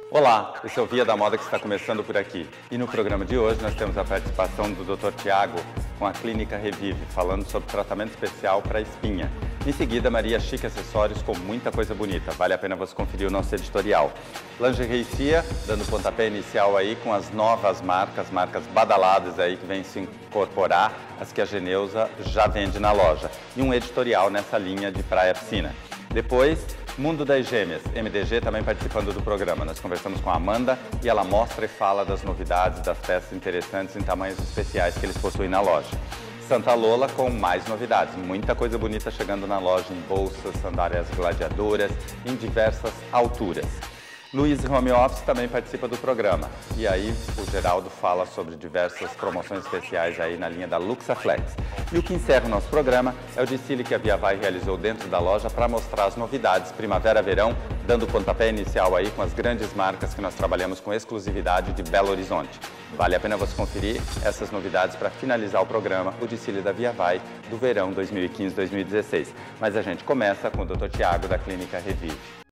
Olá, esse é o Via da Moda que está começando por aqui. E no programa de hoje nós temos a participação do Dr. Tiago com a Clínica Revive, falando sobre tratamento especial para espinha. Em seguida, Maria Chique Acessórios com muita coisa bonita. Vale a pena você conferir o nosso editorial. Lingerie Cia, dando pontapé inicial aí com as novas marcas badaladas aí que vêm se incorporar, as que a Geneusa já vende na loja. E um editorial nessa linha de praia-piscina. Depois, Mundo das Gêmeas, MDG também participando do programa. Nós conversamos com a Amanda e ela mostra e fala das novidades, das peças interessantes em tamanhos especiais que eles possuem na loja. Santa Lola com mais novidades, muita coisa bonita chegando na loja em bolsas, sandálias gladiadoras, em diversas alturas. Luiz Home Office também participa do programa. E aí o Geraldo fala sobre diversas promoções especiais aí na linha da Luxaflex. E o que encerra o nosso programa é o desfile que a Via Vai realizou dentro da loja para mostrar as novidades primavera-verão, dando o pontapé inicial aí com as grandes marcas que nós trabalhamos com exclusividade de Belo Horizonte. Vale a pena você conferir essas novidades para finalizar o programa, o desfile da Via Vai do verão 2015-2016. Mas a gente começa com o Dr. Tiago da Clínica Revive.